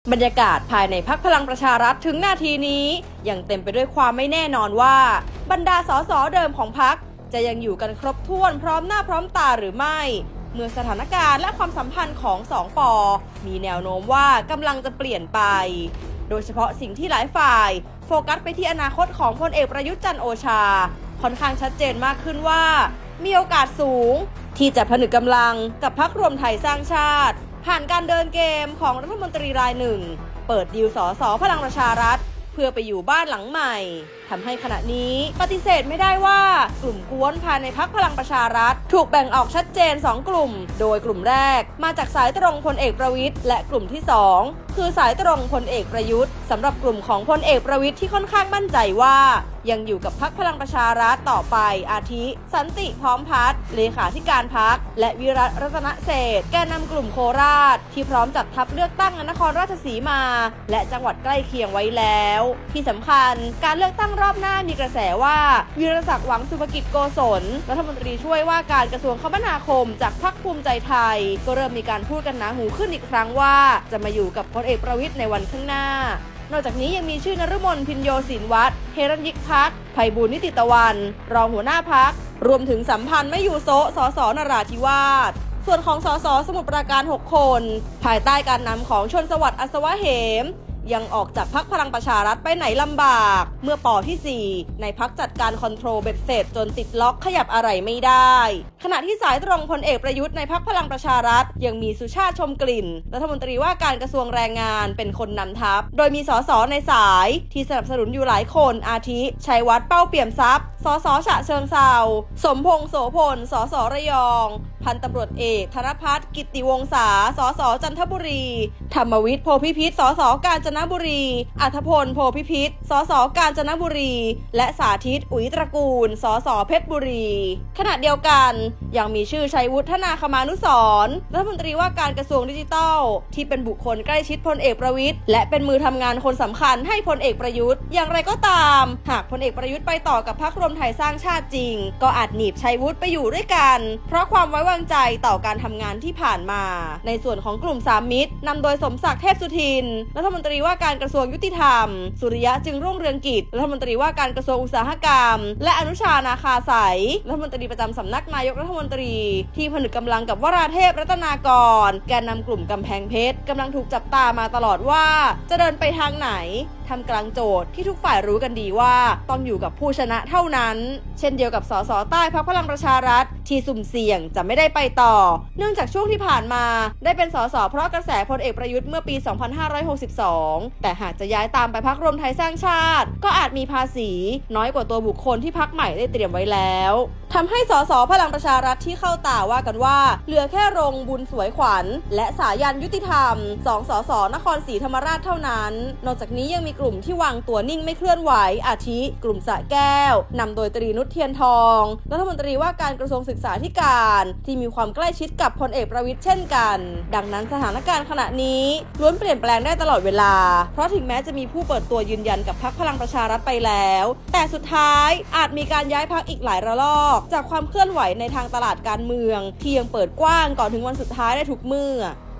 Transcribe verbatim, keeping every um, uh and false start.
บรรยากาศภายในพรรคพลังประชารัฐถึงนาทีนี้ยังเต็มไปด้วยความไม่แน่นอนว่าบรรดาสสเดิมของพรรคจะยังอยู่กันครบถ้วนพร้อมหน้าพร้อมตาหรือไม่เมื่อสถานการณ์และความสัมพันธ์ของสองปอมีแนวโน้มว่ากำลังจะเปลี่ยนไปโดยเฉพาะสิ่งที่หลายฝ่ายโฟกัสไปที่อนาคตของพลเอกประยุทธ์จันทร์โอชาค่อนข้างชัดเจนมากขึ้นว่ามีโอกาสสูงที่จะผนึกกำลังกับพรรครวมไทยสร้างชาติผ่านการเดินเกมของรัฐมนตรีรายหนึ่งเปิดดีลสสพลังประชารัฐเพื่อไปอยู่บ้านหลังใหม่ทำให้ขณะนี้ปฏิเสธไม่ได้ว่ากลุ่มกวนภายในพรรคพลังประชารัฐถูกแบ่งออกชัดเจนสองกลุ่มโดยกลุ่มแรกมาจากสายตรงพลเอกประวิตรและกลุ่มที่สองคือสายตรงพลเอกประยุทธ์สำหรับกลุ่มของพลเอกประวิตรที่ค่อนข้างมั่นใจว่ายังอยู่กับพรรคพลังประชารัฐต่อไปอาทิสันติพร้อมพัฒน์เลขาธิการพรรคและวิรัตรัตนเศรษฐ์แกนนำกลุ่มโคราชที่พร้อมจัดทัพเลือกตั้งนครราชสีมาและจังหวัดใกล้เคียงไว้แล้วที่สำคัญการเลือกตั้งรอบหน้ามีกระแสว่าวีรศักดิ์หวังสุภกิจโกศลรัฐมนตรีช่วยว่าการกระทรวงคมนาคมจากพรรคภูมิใจไทยก็เริ่มมีการพูดกันหนาหูขึ้นอีกครั้งว่าจะมาอยู่กับพลเอกประวิตรในวันข้างหน้านอกจากนี้ยังมีชื่อนฤมลพินโยศินวัตรเฮรัญยิกพักไพบูลย์นิติตะวันรองหัวหน้าพรรครวมถึงสัมพันธ์ไม่อยู่โซสสนราธิวาสส่วนของสสสมุทรปราการหกคนภายใต้การนำของชนสวัสดิ์อัศวะเหมยังออกจากพรรคพลังประชารัฐไปไหนลำบากเมื่อปอที่สี่ในพรรคจัดการคอนโทรลเบ็ดเสร็จจนติดล็อกขยับอะไรไม่ได้ขณะที่สายตรงพลเอกประยุทธ์ในพรรคพลังประชารัฐยังมีสุชาติชมกลิ่นรัฐมนตรีว่าการกระทรวงแรงงานเป็นคนนำทัพโดยมีสสในสายที่สนับสนุนอยู่หลายคนอาทิชัยวัฒน์เป้าเปี่ยมทรัพย์สสฉะเชิงเทราสมพงษ์โสพลสสระยองพันตำรวจเอกธนภัทรกิตติวงศาสสจันทบุรีธรรมวิทย์โพพิพิธสสกาญจนบุรีอัธพลโพพิพิธสสกาญจนบุรีและสาธิตอุ๋ยตระกูลสสเพชรบุรีขณะเดียวกันยังมีชื่อชัยวุฒนาคมานุสรณ์รัฐมนตรีว่าการกระทรวงดิจิทัลที่เป็นบุคคลใกล้ชิดพลเอกประวิตรและเป็นมือทำงานคนสำคัญให้พลเอกประยุทธ์อย่างไรก็ตามหากพลเอกประยุทธ์ไปต่อกับพรรครวมไทยสร้างชาติจริงก็อาจหนีบชัยวุฒิไปอยู่ด้วยกันเพราะความไว้วางใจต่อการทำงานที่ผ่านมาในส่วนของกลุ่มสามมิตรนำโดยสมศักดิ์เทพสุทินรัฐมนตรีว่าการกระทรวงยุติธรรมสุริยะจึงรุ่งเรืองกิจรัฐมนตรีว่าการกระทรวงอุตสาหกรรมและอนุชานาคาสายรัฐมนตรีประจำสำนักนายกรัฐมนตรีที่ผนึกกำลังกับวราเทพรัตนากรแกนนำกลุ่มกำแพงเพชรกำลังถูกจับตามาตลอดว่าจะเดินไปทางไหนทำกลางโจทย์ที่ทุกฝ่ายรู้กันดีว่าต้องอยู่กับผู้ชนะเท่านั้นเช่นเดียวกับสสใต้พรรคพลังประชารัฐที่สุ่มเสี่ยงจะไม่ได้ไปต่อเนื่องจากช่วงที่ผ่านมาได้เป็นสสเพราะกระแสพลเอกประยุทธ์เมื่อปีสองพันห้าร้อยหกสิบสองแต่หากจะย้ายตามไปพรรครวมไทยสร้างชาติก็อาจมีภาษีน้อยกว่าตัวบุคคลที่พรรคใหม่ได้เตรียมไว้แล้วทำให้สสพลังประชารัฐที่เข้าตาว่ากันว่าเหลือแค่รงบุญสวยขวัญและสายันยุติธรรมสองสสนครศรีธรรมราชเท่านั้นนอกจากนี้ยังมีกลุ่มที่วางตัวนิ่งไม่เคลื่อนไหวอาทิกลุ่มสระแก้วนำโดยตรีนุชเทียนทองรัฐมนตรีว่าการกระทรวงศึกษาธิการที่มีความใกล้ชิดกับพลเอกประวิตรเช่นกันดังนั้นสถานการณ์ขณะนี้ล้วนเปลี่ยนแปลงได้ตลอดเวลาเพราะถึงแม้จะมีผู้เปิดตัวยืนยันกับพรรคพลังประชารัฐไปแล้วแต่สุดท้ายอาจมีการย้ายพรรคอีกหลายระลอกจากความเคลื่อนไหวในทางตลาดการเมืองที่ยังเปิดกว้างก่อนถึงวันสุดท้ายได้ทุกเมื่อ